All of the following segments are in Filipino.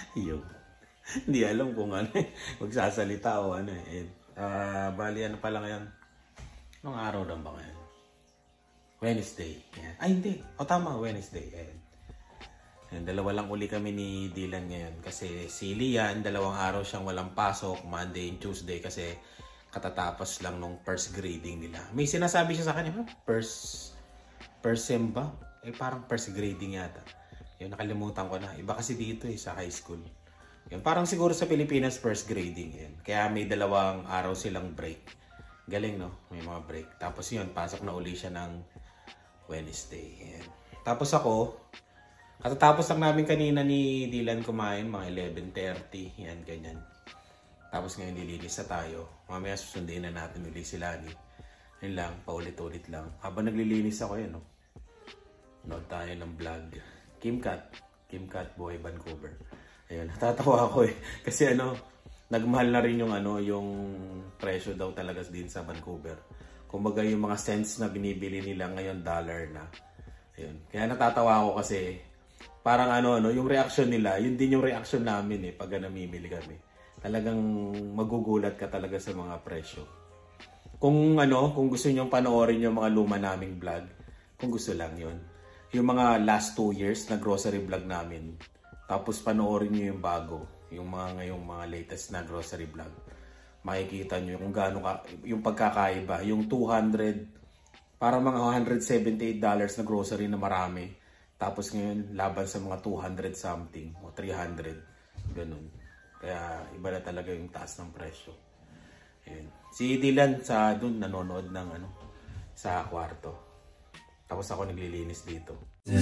Yung, hindi alam kung ano magsasalita o ano eh. Bali ano pala ngayon? Anong araw lang ba ngayon? Wednesday. Yan. Ay hindi. O tama, Wednesday. Yan. Yan, dalawa lang uli kami ni Dylan ngayon. Kasi si Lian, 2 araw siyang walang pasok. Monday and Tuesday kasi katatapos lang nung first grading nila. May sinasabi siya sa kanya, first sem ba? Eh parang first grading yata. Yun, nakalimutan ko na. Iba kasi dito sa high school. Yun, parang siguro sa Pilipinas first grading. Yan. Kaya may 2 araw silang break. Galing no? May mga break. Tapos yun, pasok na uli siya ng Wednesday. Yan. Tapos ako, katatapos lang namin kanina ni Dylan kumain, mga 11:30. Yan, ganyan. Tapos ngayon lilinis na tayo. Mamaya susundin na natin ulit si Lani. Yun lang, paulit-ulit lang. Habang naglilinis ako yun, no? Nood tayo ng vlog. Kim Cat Boy Vancouver. Ayun, natatawa ako eh. Kasi nagmahal na rin yung presyo daw talaga din sa Vancouver. Kumbaga yung mga cents na binibili nila ngayon, dollar na. Ayun. Kaya natatawa ako kasi parang yung reaction nila, yun din yung reaction namin eh pag namimili kami. Talagang magugulat ka talaga sa mga presyo. Kung gusto niyo panoorin yung mga luma naming vlog, kung gusto lang yun. Yung mga last 2 years na grocery vlog namin. Tapos panoorin niyo yung bago, yung ngayong mga latest na grocery vlog. Makikita niyo kung gaano yung pagkakaiba, yung 200 parang mga $178 na grocery na marami. Tapos ngayon laban sa mga 200 something o 300 ganun. Kaya iba na talaga yung taas ng presyo. Ayun. Si Dylan doon nanonood ng sa kwarto. Tapos ako naglilinis dito.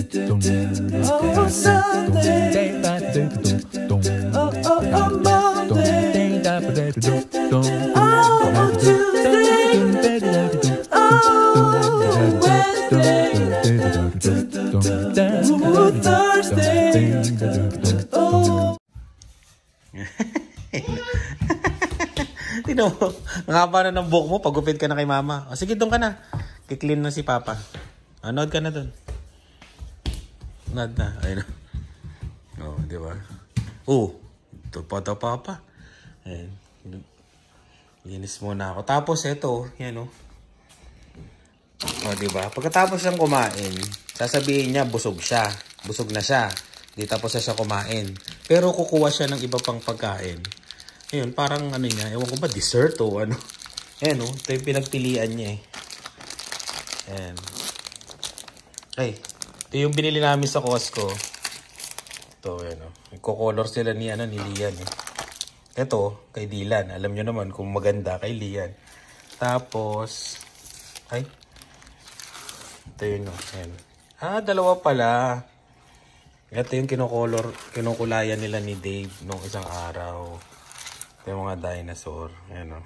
Tino mo, ang haba na ng buhok mo, pagupit ka na kay mama. O sige, doon ka na. Kiklin na si papa. Nod ka na doon. Nod na. Ayun na. O, di ba? Ito pa papa. Ayun. Linis muna ako. Tapos ito, yan o. O, di ba? Pagkatapos siyang kumain, sasabihin niya busog siya. Busog na siya. Di tapos na siya kumain. Pero kukuha siya ng iba pang pagkain. Ayun, parang niya, ewan ko ba, dessert o ano. Ayan o, ito yung pinagpilian niya eh. Ayan. Ay, ito yung binili namin sa Costco. Ito, ayan o. Nagko-color sila ni Lian eh. Ito, kay Dylan. Alam nyo naman kung maganda kay Lian. Tapos, ay. Ito yun o. Ayan. 2 pala. Ito yung kinukulayan nila ni Dave nung isang araw. Ito yung mga dinosaur. Ayan o.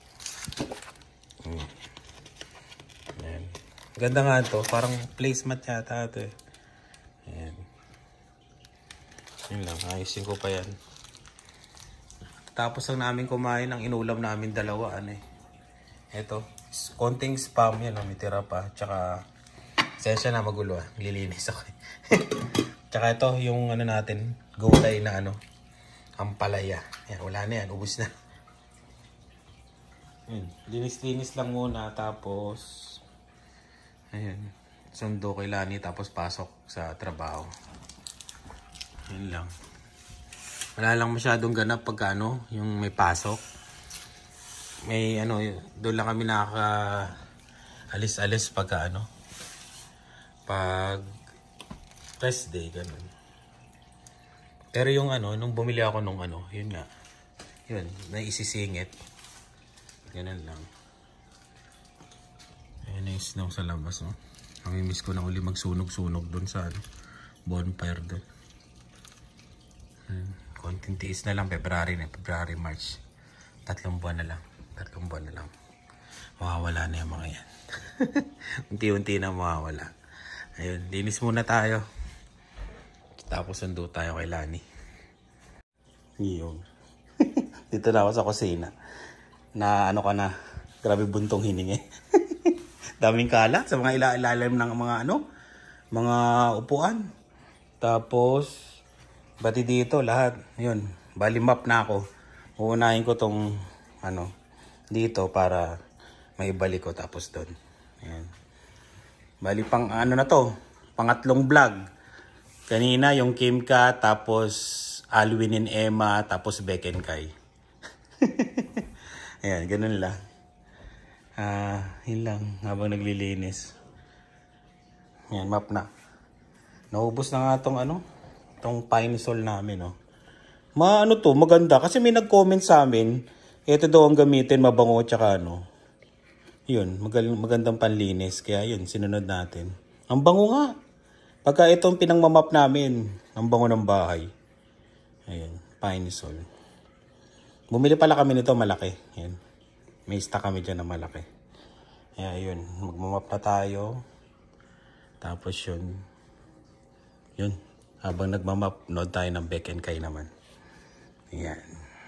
Ayan. Ganda nga ito. Parang placemat yata ito eh. Ayan. Yun lang. Ayusin ko pa yan. Tapos lang namin kumain ang inulam namin 2. Ito. Konting spam yan. May tira pa. Tsaka sensya na magulo. Lilinis ako. Tsaka ito yung natin. Gulay na ampalaya. Ayan. Wala na yan. Ubus na. Linis-linis lang muna. Tapos ayan, sundo kay Lani tapos pasok sa trabaho. Yun lang. Wala lang masyadong ganap pagka yung may pasok. May doon lang kami alis-alis pagka pag rest day, ganun. Pero yung nung bumili ako nung yun nga. Yun, naisisingit. Ganun lang. Ayan na yung snow sa labas, no? Namimiss ko na uli magsunog-sunog doon sa bonfire doon. Konting tiis na lang, February, March. 3 buwan na lang. Mawawala na yung mga yan. Unti-unti na mawawala. Ayun, linis muna tayo. Tapos sundo tayo kay Lani. Yun. Dito na ako sa kusina. Na ka na, grabe buntong hiningi. Daming kalat sa mga ilalim ng mga mga upuan. Tapos Pati dito lahat. Yun. Bali map na ako. Uunahin ko tong dito para maibalik ko tapos doon. Ayan. Bali pang na to. Pangatlong vlog. Kanina yung Kimka, tapos Alwin and Emma, tapos Beck and Kai. Ayan, ganun lang. Yun lang, habang naglilinis. Ayan, map na. Naubos na nga tong pine sol namin, no. Maganda. Kasi may nag-comment sa amin, ito daw ang gamitin, mabango, tsaka yun, magandang panlinis. Kaya yun, sinunod natin. Ang bango nga. Pagka itong pinangmamap namin, ang bango ng bahay. Ayan, pine sol. Bumili pala kami nito malaki. Ayan. May stock kami dyan na malaki. Kaya yun, magmamap na tayo. Tapos yun. Habang nagmamap, nood tayo ng Beck and Kai naman. Ayan.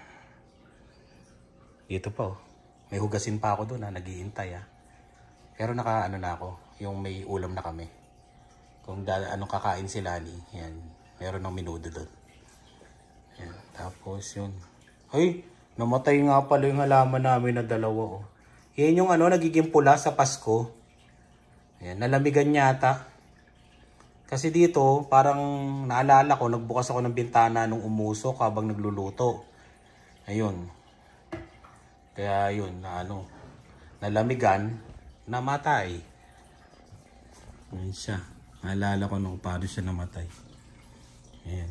Dito pa oh. May hugasin pa ako doon naghihintay Pero na ako, yung may ulam na kami. Kung anong kakain sila yan, meron ng minudo doon. Yan. Tapos yun. Ay, namatay nga pala yung halaman namin na dalawa Yan yung nagiging pula sa Pasko. Yan, nalamigan yata. Kasi dito, parang naalala ko, nagbukas ako ng bintana nung umusok habang nagluluto. Ayun. Kaya yun, nalamigan, namatay. Yan siya. Naalala ko nung paano siya namatay. Ayan.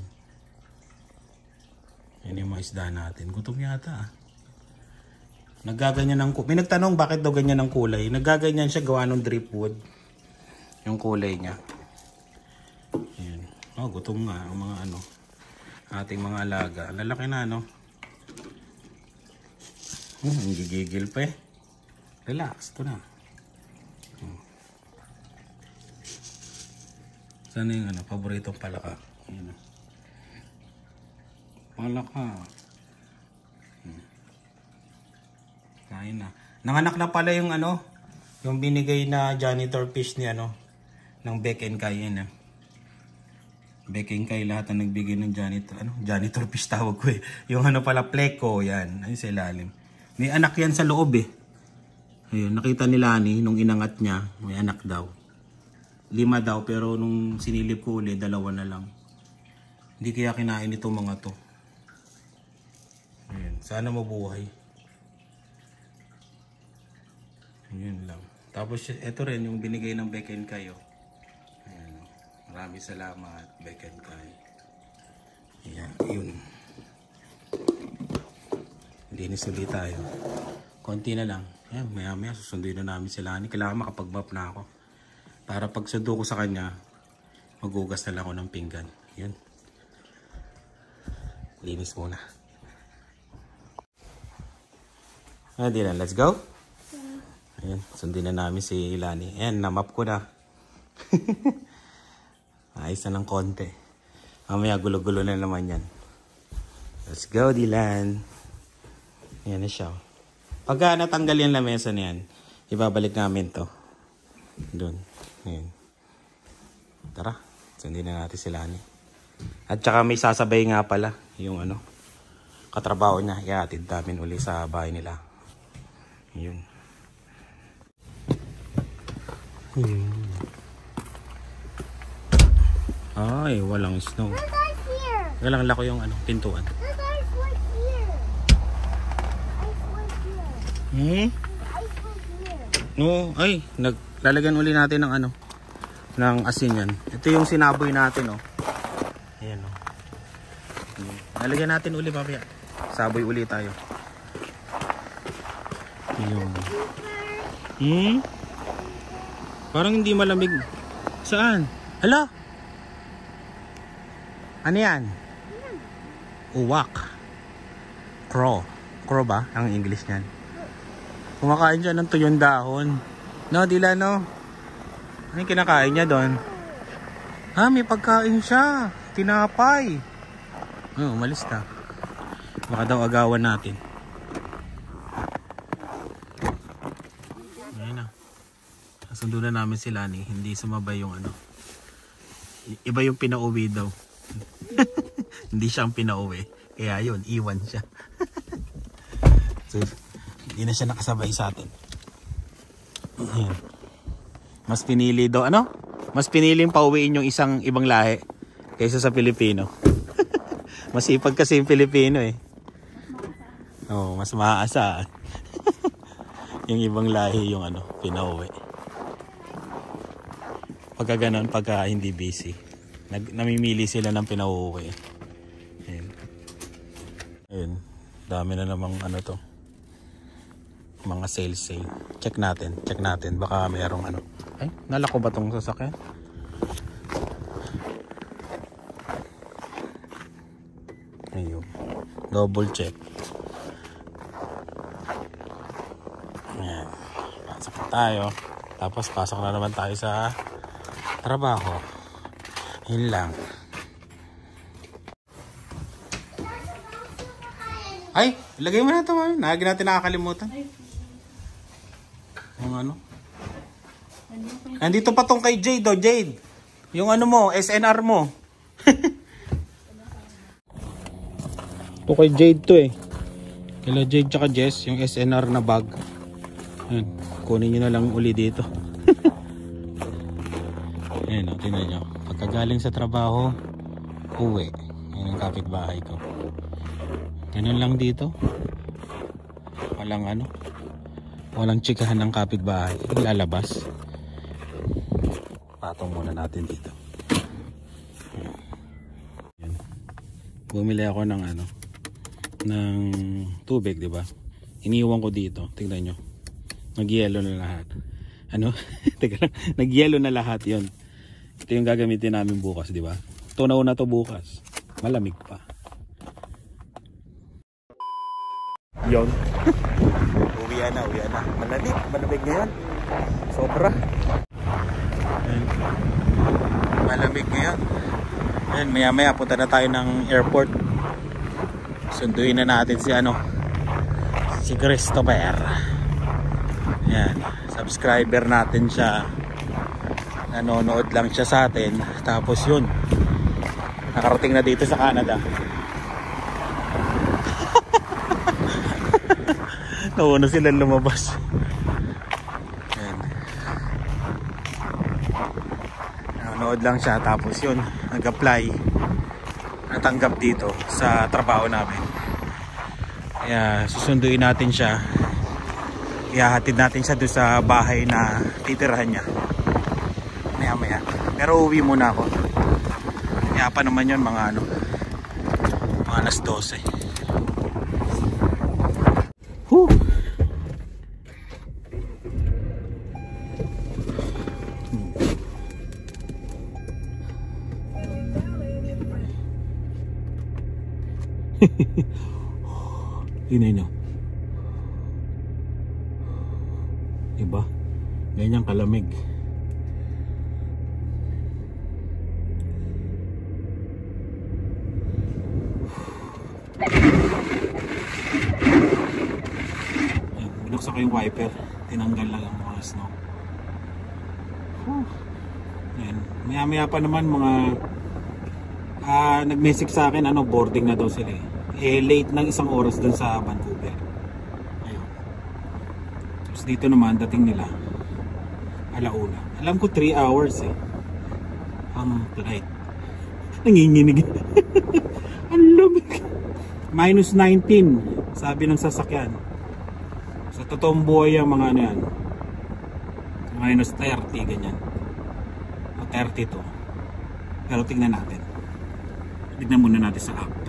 Yan yung mga isda natin. Gutom yata Naggaganyan ng kulay. May nagtanong bakit daw ganyan ang kulay. Naggaganyan siya gawa ng driftwood. Yung kulay niya. Ayan. Gutom nga ang mga ating mga alaga. Lalaki na gigigil pa Relax, ito na. Sana yung paboritong palaka. Ayan. Palaka. Kain na. Nanganak na pala yung yung binigay na janitor fish ni ng Beck and Kai Beck and Kai lahat ang nagbigay ng janitor fish tawag ko Yung pala pleko yan. Ayun sa ilalim. May anak yan sa loob Ayun, nakita nila nung inangat niya, may anak daw. 5 daw, pero nung sinilip ko ulit, 2 na lang. Hindi kaya kinain itong mga to. Ayan, sana mabuhay. Yun lang. Tapos ito rin yung binigay ng Beck and Kai Ayan, maraming salamat Beck and Kai. Ayan, yun. Linis ulit tayo. Konti na lang. Ayan, maya susunduin na namin sila. Kailangan makapag-map na ako. Para pag sundo ko sa kanya, magugas na lang ako ng pinggan. Yun. Linis muna. Ayan, let's go. Ayan, sundin na namin si Lani. Ayan, namap ko na. Ayos na ng konti. Mamaya gulo-gulo na naman yan. Let's go, Dylan. Ayan na siya. Pagka natanggal yung lamesa niyan, ibabalik namin to. Doon. Ayan. Tara, sundin na natin sila At saka may sasabay nga pala yung katrabaho niya. Iatid namin uli sa bahay nila. Yun. Ay, walang snow. Walang lako yung pintuan. No, ay, naglalagyan uli natin ng ng asin yan. Ito yung sinaboy natin Ayan Lalagyan natin uli mamaya. Saboy uli tayo. Parang hindi malamig. Saan? Hala? Ano yan? Uwak. Crow. Crow ba ang English niyan? Kumakain siya ng tuyong dahon. No, Dylan, no? Ano yung kinakain niya doon? May pagkain siya. Tinapay. Umalis na. Baka daw agawan natin. Ayun na. Nasundo na namin sila Hindi sumabay yung Iba yung pinauwi daw. Hindi siyang pinauwi. Kaya yun, iwan siya. So, hindi na siya nakasabay sa atin. Ayan. Mas pinili daw, ano? Mas piniling pauwiin yung isang ibang lahi kaysa sa Pilipino. Masipag kasi yung Pilipino eh. Oo, mas maaasa. Yung ibang lahi yung ano, pinauwi. Pagka ganun, pagka hindi busy, namimili sila ng pinauwi. Ayun. Ayun. Dami na namang ano to. Mga sale. Check natin. Baka mayroong ano. Ay, nalako ba tong sasakyan? Ayun. Double check. Ayan. Pasok na tayo. Tapos pasok na naman tayo sa trabaho. Yun lang. Ay, ilagay mo na ito, mami. Lagi natin nakakalimutan. Yung ano? Nandito pa tong kay Jade, oh, Jade. Yung ano mo, SNR mo. Ito kay Jade to eh. Kila Jade tsaka Jess, yung SNR na bag. Ayan, kunin nyo na lang uli dito. Ayan, oh, tingnan nyo. Pagkagaling sa trabaho, uwi. Ayan ang kapitbahay ko. Ganun lang dito. Walang ano. Walang tsikahan ng kapitbahay. Lalabas. Patong muna natin dito. Ayan. Bumili ako ng ano, ng tubig, di ba? Iniwan ko dito. Tingnan nyo. Nag-yellow na lahat. Ano? Teka lang. Nag-yellow na lahat 'yon. Ito yung gagamitin namin bukas, di ba? Tunaw na to bukas. Malamig pa. Yon. Uwi na. Malamig ngayon. Sobra. Ayan. Malamig ngayon. Ayan, maya punta na tayo ng airport. Sunduin na natin si Christopher. Ayan, subscriber natin siya. Nanonood lang siya sa atin. Tapos yun, nakarating na dito sa Canada. Nauna silang lumabas. Ayan. Nanonood lang siya. Tapos yun, nag-apply. Natanggap dito sa trabaho namin. Kaya susunduin natin siya. Ihahatid natin siya doon sa bahay na titirahan niya. Maya. Pero uwi muna ako. Kaya pa naman yun mga alas 12. Whew. Tingnan nyo. Diba? Ganyan kalamig. Binuksan ko yung wiper. Tinanggal lang ang mga snow. Ayan. Maya pa naman mga nag-message sa akin boarding na daw sila late ng 1 oras dun sa Vancouver. Ayun. Tapos dito naman dating nila alauna. Alam ko 3 hours ang flight. Nanginginig. Ang lamig. -19 sabi ng sasakyan. Sa totoong buhay ang mga yan, -30 ganyan o 32. Pero tingnan natin. Tignan muna natin sa app.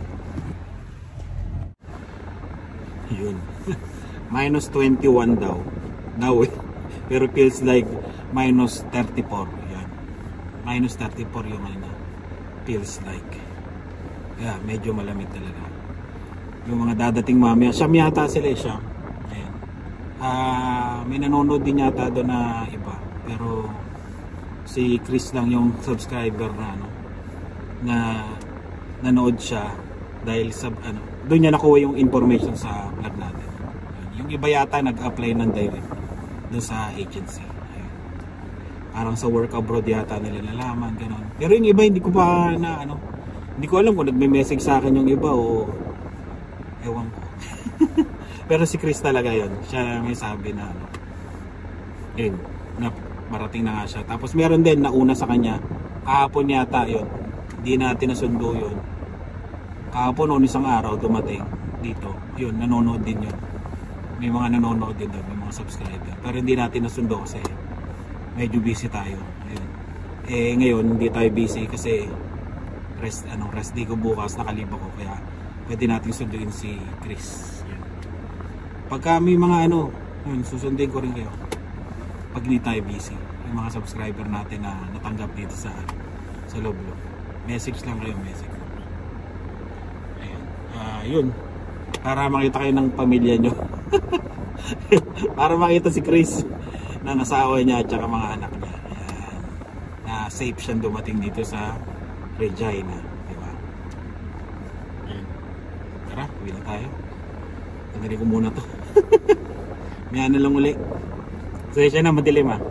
Yun. -21 daw. Pero feels like -34. Yan. -34 yung feels like. Kaya medyo malamig talaga. Yung mga dadating mamaya. Siyam yata sila siyam. Ayan. May nanonood din yata doon na iba. Pero si Chris lang yung subscriber na nanood siya dahil sa doon niya nakuha yung information sa vlog natin. Yung iba yata nag-apply ng direct doon sa agency. Ayun. Parang sa work abroad yata nila nalaman, gano'n. Pero yung iba hindi ko pa Hindi ko alam kung nagme-message sa akin yung iba o ewan ko. Pero si Chris talaga yun. Siya may sabi na ano. Yun, na marating na nga siya. Tapos meron din nauna sa kanya. Kahapon yata yun. Hindi natin nasundo yun. Kahapon noon isang araw dumating dito. Yun, nanonood din yun. May mga nanonood din doon, may mga subscriber. Pero hindi natin nasundo kasi medyo busy tayo. Ayun. Eh ngayon hindi tayo busy kasi rest day ko bukas, nakaliba ko, kaya pwede natin sunduin si Chris. Yun. Pagka may mga yun, susundin ko rin kayo pag hindi tayo busy. Yung mga subscriber natin na natanggap dito sa Loblo. Message lang kayo, message. Ayun. Yun. Para makita kayo ng pamilya nyo. Para makita si Chris na nasawa niya at saka mga anak niya. Ayan. Na safe siyang dumating dito sa Regina, diba? Ayan. Tara, uwi na tayo. Tanggalin ko muna to. May ano lang uli. So siya na, madilim ha.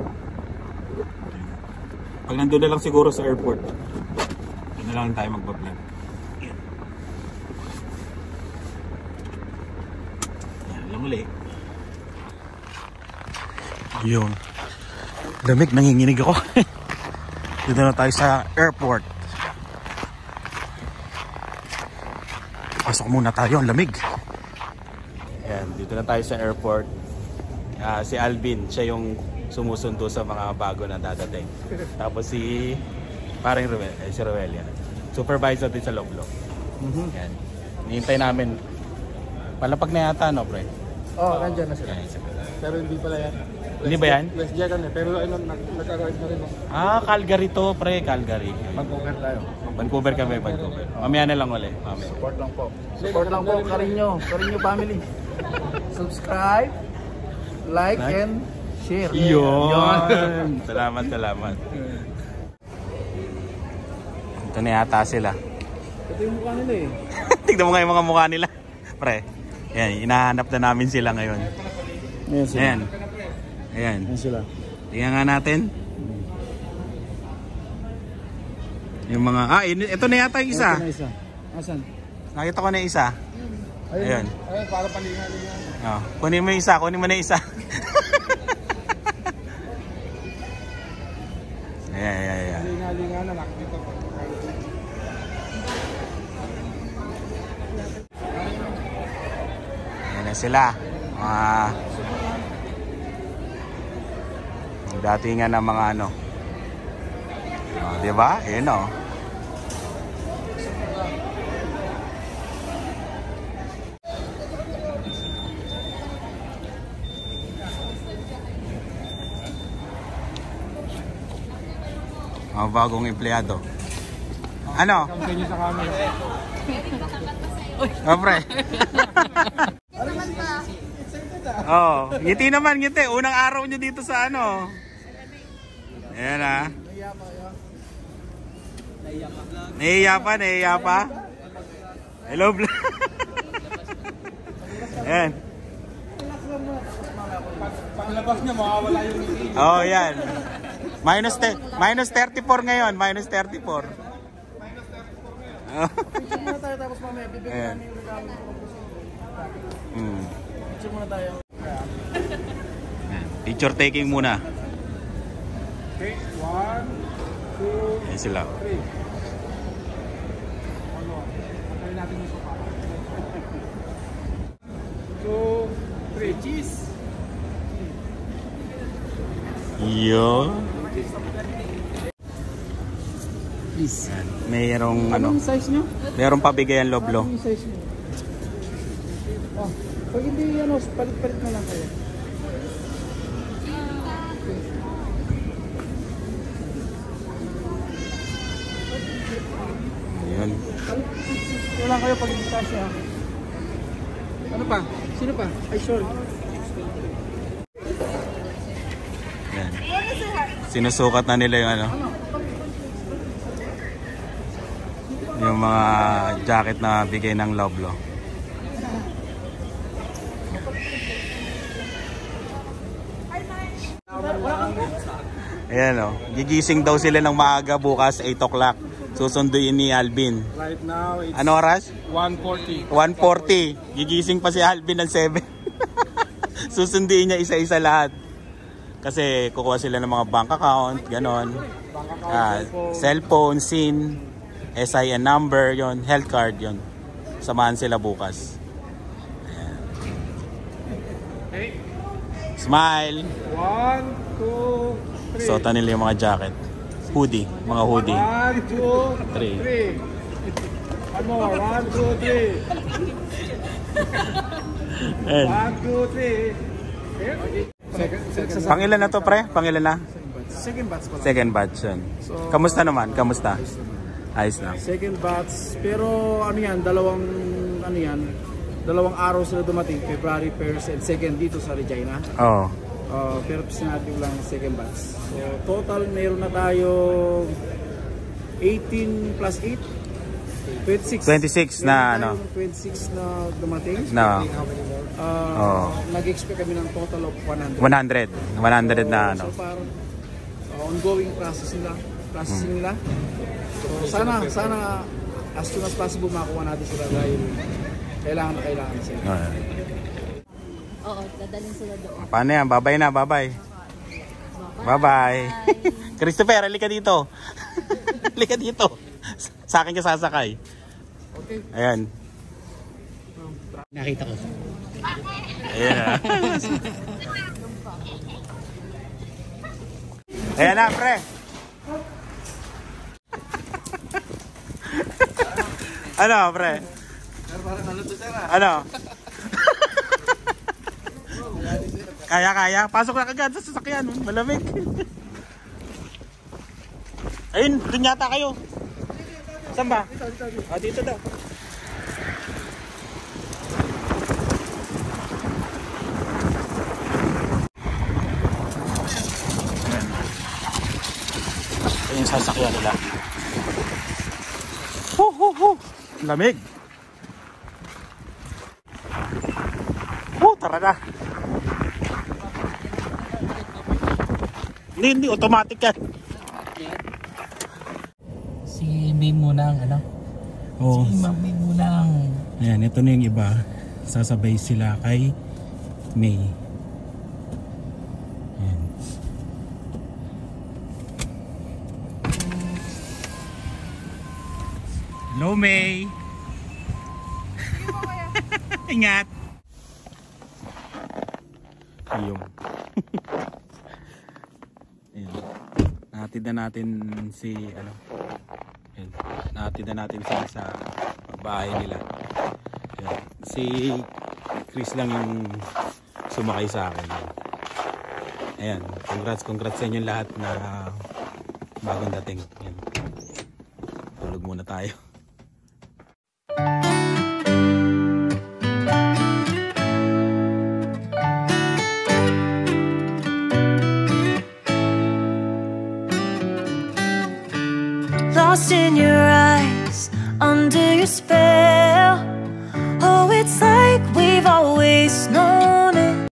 Pag nandun na lang siguro sa airport, doon na lang tayo magbablog. Yan lang uli. Yun. Lamig, nanginginig ako. Dito na tayo sa airport. Pasok muna tayo, ang lamig. Yan, dito na tayo sa airport. Si Alvin, siya yung sumusundo sa mga bago na dadating. Tapos si parang si Roel yan. Supervisor din sa Loblo. Yan. Nihintay namin. Palapag na yata, no, pre? Oo, nandyan na sila. Yan, Pero hindi pala yan. hindi ba yan? West Jet ano, pero nag-arrive na rin. Calgary to, pre. Calgary. Vancouver tayo. Vancouver kami, Vancouver. Mamaya na lang ulit. Support lang po. Support lang po, Karinyo family. Subscribe, like, and share. Yun. Salamat. Ito na yata sila. Ito yung mukha nila eh. Tignan mo nga yung mga mukha nila. Pre, yan, hinahanap na namin sila ngayon. Ayan. Ayan sila. Tingnan nga natin. Yung mga, ito na yata yung isa. Ito na isa. Asan? Nakita ko na yung isa. Ayun. Ayun, para palinga-linga. Oh, kunin mo yung isa, kunin mo na yung isa. Ayan. Palinga-linga na nakikita ko. Ayan na sila. Datingan ng mga diba? Ayan o. Mga bagong empleyado. Ano? Kampanyo sa camera. Oh, pre. Oh, ngiti naman, ngiti. Unang araw nyo dito sa Ayan ah. Nahiya pa. Hello, vlog. Ayan. Paglabas niya, mawawala yung ngiti. Oh, yan. Minus 34 ngayon, minus 34. Picture muna tayo tapos mamaya bibigyan namin yung regalo ko. Picture muna tayo. Picture taking muna. Okay, 1, 2, Ayan sila. 3. Patayin natin yung sopa. 2, 3, cheese. Yo. Please. Mayroong Anong size nyo? mayroong pabigayan Loblo. Anong size nyo? Oh, pag hindi palit-palit na lang kayo. Ayan. Wala kayo pag hindi siya. Ano pa? Sino pa? Ay, sorry. Ayan. Sinusukat na nila yung yung mga jacket na bigay ng Loblo. Ayan o. Gigising daw sila ng maaga bukas 8 o'clock Susunduin ni Alvin. Right now, it's Ano oras? 1:40. 1:40. Gigising pa si Alvin ng 7. Susunduin niya isa-isa lahat. Kasi kukuha sila ng mga bank account, ganon. Cellphone, SIM, SIN number, yon, health card, yon. Samahan sila bukas. Ayan. Smile. 1, 2, 3. Suotan nila yung mga jacket. Hoodie, mga hoodie. 1, 2, 3. One more. 1, 2, 3. Ayan. 1, 2, 3. Pangilan na to, pre? Pangilan na? Second batch pa lang. Second batch yun. Kamusta naman? Kamusta? Ayos lang. Second batch. Pero ano yan, dalawang araw sila dumating. February 1st and 2nd dito sa Regina. Oo. Pero sinabi ko lang second batch. So total meron na tayo 18 plus 8. 26 na ano? 26 na dumating. No. Nag-expect kami ng total of 100. 100 na ano. So parang ongoing processing nila. So sana as soon as possible makuha natin sila dahil kailangan sila. Oo, dadalhin sila doon. Paano yan? Bye-bye na, bye-bye. Bye-bye. Christopher, halika dito. Halika dito. Sa akin ka sasakay. Okay. Ayan. Nakita ko. Ayan. Ayan na, pre. Ano, pre? Ano? Kaya. Pasok na kagad sa sasakyan. Malamig. Ayun, dun yata kayo. Saan ba? Dito daw. Ito yung sasakyan nila. Lamig. Tara na. Hindi, automatic yan. Si May muna ang ano? Oo. Si Ma'am May muna ang... Ayan, ito na yung iba. Sasabay sila kay May. Ayan. Hello, May. Ingat. Ayun. Ayan. Nahatid na natin si ano. Ayan. Nahatid na natin sila sa bahay nila. Ayan. Si Chris lang yung sumakay sa akin. Ayan. Congrats sa inyo lahat na bagong dating. Ayan. Tulog muna tayo. Lost in your eyes, under your spell. Oh, it's like we've always known.